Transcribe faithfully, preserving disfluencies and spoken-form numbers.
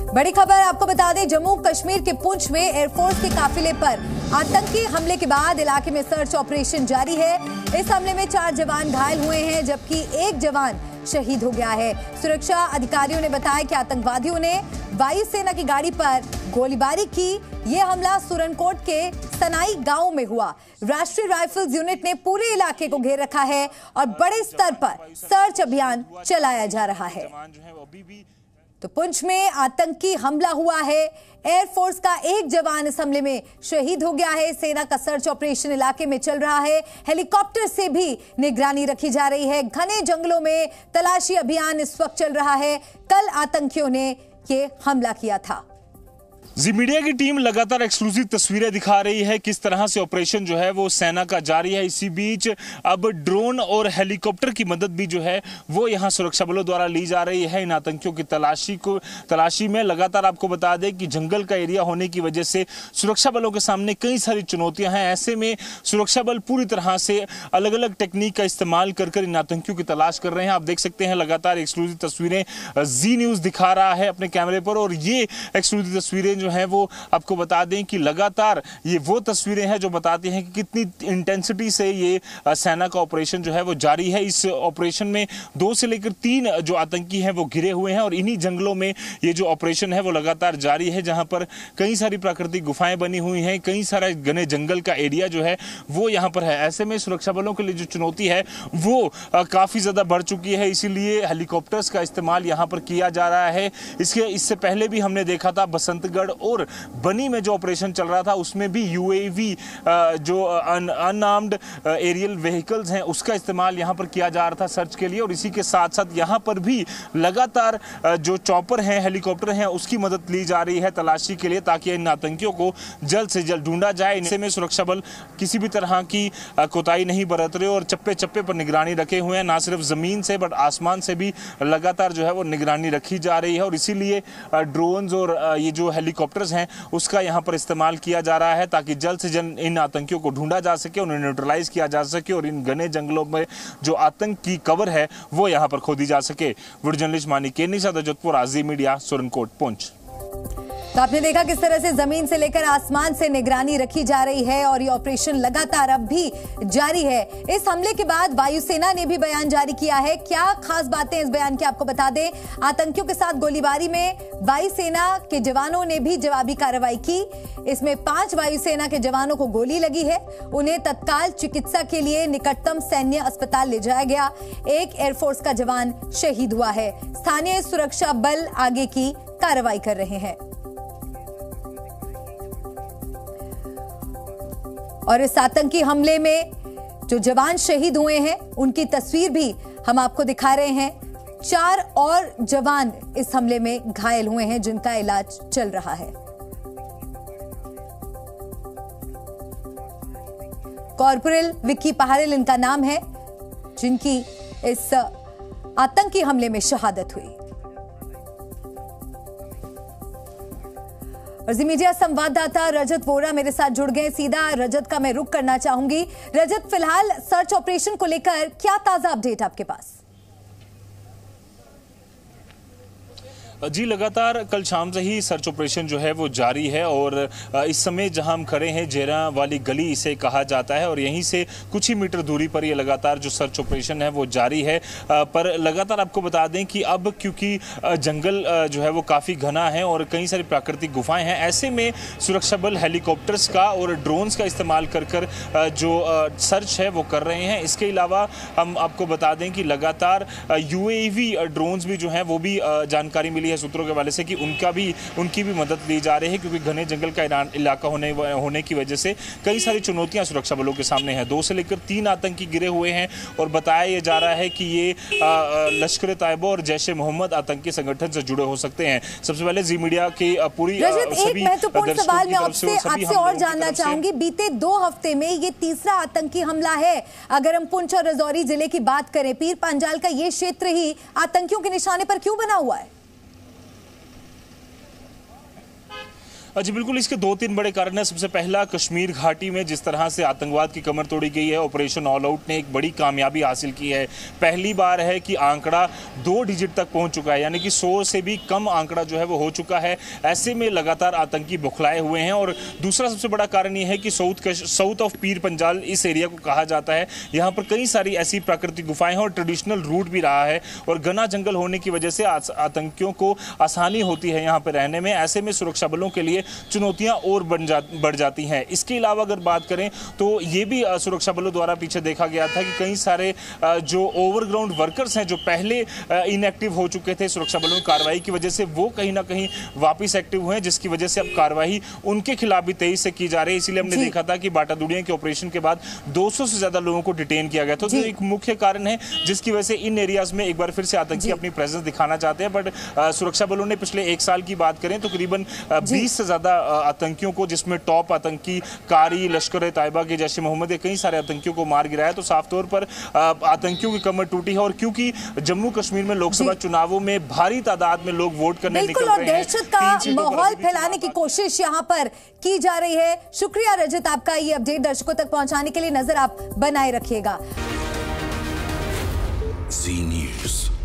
बड़ी खबर आपको बता दें, जम्मू कश्मीर के पुंछ में एयरफोर्स के काफिले पर आतंकी हमले के बाद इलाके में सर्च ऑपरेशन जारी है। इस हमले में चार जवान घायल हुए हैं जबकि एक जवान शहीद हो गया है। सुरक्षा अधिकारियों ने बताया कि आतंकवादियों ने वायुसेना की गाड़ी पर गोलीबारी की। यह हमला सुरनकोट के सनाई गांव में हुआ। राष्ट्रीय राइफल्स यूनिट ने पूरे इलाके को घेर रखा है और बड़े स्तर पर सर्च अभियान चलाया जा रहा है। तो पुंछ में आतंकी हमला हुआ है। एयरफोर्स का एक जवान इस हमले में शहीद हो गया है। सेना का सर्च ऑपरेशन इलाके में चल रहा है। हेलीकॉप्टर से भी निगरानी रखी जा रही है। घने जंगलों में तलाशी अभियान इस वक्त चल रहा है। कल आतंकियों ने ये हमला किया था। जी मीडिया की टीम लगातार एक्सक्लूसिव तस्वीरें दिखा रही है किस तरह से ऑपरेशन जो है वो सेना का जारी है। इसी बीच अब ड्रोन और हेलीकॉप्टर की मदद भी जो है वो यहां सुरक्षा बलों द्वारा ली जा रही है इन आतंकियों की तलाशी को तलाशी में। लगातार आपको बता दें कि जंगल का एरिया होने की वजह से सुरक्षा बलों के सामने कई सारी चुनौतियां हैं। ऐसे में सुरक्षा बल पूरी तरह से अलग अलग टेक्निक का इस्तेमाल कर कर इन आतंकियों की तलाश कर रहे हैं। आप देख सकते हैं लगातार एक्सक्लूसिव तस्वीरें जी न्यूज दिखा रहा है अपने कैमरे पर, और ये एक्सक्लूसिव तस्वीरें जो है वो आपको बता दें कि लगातार ये वो तस्वीरें हैं जो बताती हैं कि कितनी इंटेंसिटी से ये सेना का ऑपरेशन जो है वो जारी है। इस ऑपरेशन में दो से लेकर तीन जो आतंकी हैं वो घिरे हुए हैं और इन्हीं जंगलों में ये जो ऑपरेशन है वो लगातार जारी है, जहां पर कई सारी प्राकृतिक गुफाएं बनी हुई हैं, कई सारा घने जंगल का एरिया जो है वो यहाँ पर है। ऐसे में सुरक्षा बलों के लिए जो चुनौती है वो काफी ज्यादा बढ़ चुकी है, इसीलिए हेलीकॉप्टर्स का इस्तेमाल यहाँ पर किया जा रहा है। इसके इससे पहले भी हमने देखा था बसंतगढ़ और बनी में जो ऑपरेशन चल रहा था उसमें भी यूएवी जो अनआर्म्ड एरियल व्हीकल्स हैं उसका इस्तेमाल यहां पर किया जा रहा था सर्च के लिए। और इसी के साथ साथ यहां पर भी लगातार जो चॉपर हैं, हेलीकॉप्टर हैं, उसकी मदद ली जा रही है तलाशी के लिए ताकि इन आतंकियों को जल्द से जल्द ढूंढा जाए। इनसे में सुरक्षा बल किसी भी तरह की कोताही नहीं बरत रहे और चप्पे चप्पे पर निगरानी रखे हुए हैं। ना सिर्फ जमीन से बट आसमान से भी लगातार जो है वो निगरानी रखी जा रही है और इसीलिए ड्रोन्स और ये जो हेलीकॉप्टर्स हैं उसका यहां पर इस्तेमाल किया जा रहा है ताकि जल्द से जल्द इन आतंकियों को ढूंढा जा सके, उन्हें न्यूट्रलाइज किया जा सके और इन घने जंगलों में जो आतंक की कवर है वो यहां पर खोदी जा सके। वीडियो जर्नलिस्ट मानी केनी साथ जोधपुर, आजी मीडिया, सुरनकोट, पुंछ। तो आपने देखा किस तरह से जमीन से लेकर आसमान से निगरानी रखी जा रही है और ये ऑपरेशन लगातार अब भी जारी है। इस हमले के बाद वायुसेना ने भी बयान जारी किया है। क्या खास बातें इस बयान की आपको बता दें। आतंकियों के साथ गोलीबारी में वायुसेना के जवानों ने भी जवाबी कार्रवाई की। इसमें पांच वायुसेना के जवानों को गोली लगी है। उन्हें तत्काल चिकित्सा के लिए निकटतम सैन्य अस्पताल ले जाया गया। एक एयरफोर्स का जवान शहीद हुआ है। स्थानीय सुरक्षा बल आगे की कार्रवाई कर रहे हैं और इस आतंकी हमले में जो जवान शहीद हुए हैं उनकी तस्वीर भी हम आपको दिखा रहे हैं। चार और जवान इस हमले में घायल हुए हैं जिनका इलाज चल रहा है। कॉर्पोरल विक्की पहाड़िल इनका नाम है जिनकी इस आतंकी हमले में शहादत हुई। और जी मीडिया संवाददाता रजत वोरा मेरे साथ जुड़ गए। सीधा रजत का मैं रुख करना चाहूंगी। रजत, फिलहाल सर्च ऑपरेशन को लेकर क्या ताजा अपडेट आपके पास? जी लगातार कल शाम से ही सर्च ऑपरेशन जो है वो जारी है और इस समय जहां हम खड़े हैं जेरा वाली गली इसे कहा जाता है और यहीं से कुछ ही मीटर दूरी पर ये लगातार जो सर्च ऑपरेशन है वो जारी है। पर लगातार आपको बता दें कि अब क्योंकि जंगल जो है वो काफ़ी घना है और कई सारी प्राकृतिक गुफाएं हैं, ऐसे में सुरक्षा बल हेलीकॉप्टर्स का और ड्रोन्स का इस्तेमाल कर कर जो सर्च है वो कर रहे हैं। इसके अलावा हम आपको बता दें कि लगातार यूएवी ड्रोन्स भी जो हैं वो भी जानकारी मिली है सूत्रों के हवाले से कि उनका भी उनकी भी मदद ली जा रही है क्योंकि घने जंगल का इलाका होने होने की वजह से कई सारी चुनौतियां सुरक्षा बलों के सामने हैं। दो से लेकर तीन आतंकी गिरे हुए हैं और बताया यह जा रहा है कि ये लश्कर तैयबा और जैश ए मोहम्मद आतंकी संगठन से जुड़े हो सकते हैं। सबसे पहले जी मीडिया की पूरी सभी महत्वपूर्ण सवाल मैं आपसे आपसे और जानना चाहूंगी। बीते दो हफ्ते में ये तीसरा आतंकी हमला है। अगर हम पुंछ और राजौरी जिले की बात करें, पीर पांजाल का ये क्षेत्र ही आतंकियों के निशाने पर क्यों बना हुआ है? जी बिल्कुल, इसके दो तीन बड़े कारण हैं। सबसे पहला, कश्मीर घाटी में जिस तरह से आतंकवाद की कमर तोड़ी गई है, ऑपरेशन ऑल आउट ने एक बड़ी कामयाबी हासिल की है। पहली बार है कि आंकड़ा दो डिजिट तक पहुंच चुका है, यानी कि सौ से भी कम आंकड़ा जो है वो हो चुका है। ऐसे में लगातार आतंकी बुखलाए हुए हैं। और दूसरा सबसे बड़ा कारण यह है कि south south of Pir Panjal इस एरिया को कहा जाता है। यहाँ पर कई सारी ऐसी प्राकृतिक गुफाएं हैं और ट्रेडिशनल रूट भी रहा है, और घना जंगल होने की वजह से आतंकियों को आसानी होती है यहाँ पर रहने में। ऐसे में सुरक्षा बलों के लिए चुनौतियां और बढ़ जा, बढ़ जाती हैं। इसके अलावा अगर बात करें तो ये भी सुरक्षा बलों द्वारा पीछे देखा गया था कि कई सारे जो ओवरग्राउंड वर्कर्स हैं जो पहले इनएक्टिव हो चुके थे सुरक्षा बलों की कार्रवाई की वजह से, वो कहीं ना कहीं वापस एक्टिव हुए हैं, जिसकी वजह से अब कार्रवाई उनके खिलाफ भी तेजी से की जा रही है। इसीलिए हमने देखा था कि बाटादुड़िया के ऑपरेशन के बाद दो सौ से ज्यादा लोगों को डिटेन किया गया था। तो एक मुख्य कारण है जिसकी वजह से इन एरियाज में एक बार फिर से आतंकी अपनी प्रेजेंस दिखाना चाहते हैं। बट सुरक्षा बलों ने पिछले एक साल की बात करें तो करीबन बीस से ज्यादा आतंकियों को, जिसमें टॉप आतंकी कारी, लश्कर तैयबा के जैश ए मोहम्मद, कई सारे आतंकियों को मार गिराया। तो साफ तौर पर आतंकियों की कमर टूटी है। और क्योंकि जम्मू कश्मीर में लोकसभा चुनावों में भारी तादाद में लोग वोट करने निकल रहे हैं, दहशत का माहौल फैलाने की कोशिश यहाँ पर की जा रही है। शुक्रिया रजत, आपका ये अपडेट दर्शकों तक पहुंचाने के लिए। नजर आप बनाए रखिएगा। Zee news.